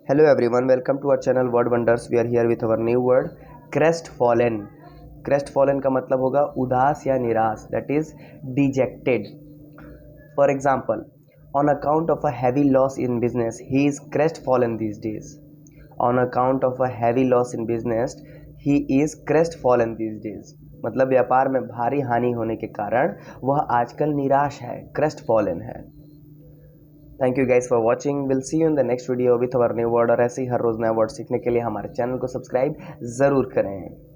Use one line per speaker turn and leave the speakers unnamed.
Hello everyone, welcome to our channel Word Wonders. We are here with our new word crestfallen. Crestfallen का मतलब होगा उदास या निराश, that is dejected. For example, on account of a heavy loss in business, he is crestfallen these days. On account of a heavy loss in business, he is crestfallen these days. मतलब व्यापार में भारी हानि होने के कारण वह आजकल निराश है, crestfallen है. Thank you guys for watching. Will see you in the next video with our new word. और ऐसे ही हर रोज़ नया वर्ड सीखने के लिए हमारे चैनल को सब्सक्राइब ज़रूर करें.